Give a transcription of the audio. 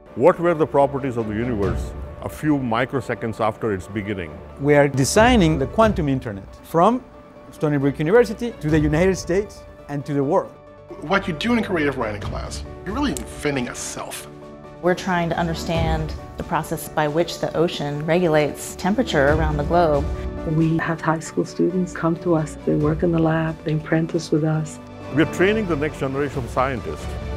What were the properties of the universe a few microseconds after its beginning? We are designing the quantum internet from Stony Brook University to the United States and to the world. What you do in creative writing class, you're really inventing a self. We're trying to understand the process by which the ocean regulates temperature around the globe. We have high school students come to us, they work in the lab, they apprentice with us. We are training the next generation of scientists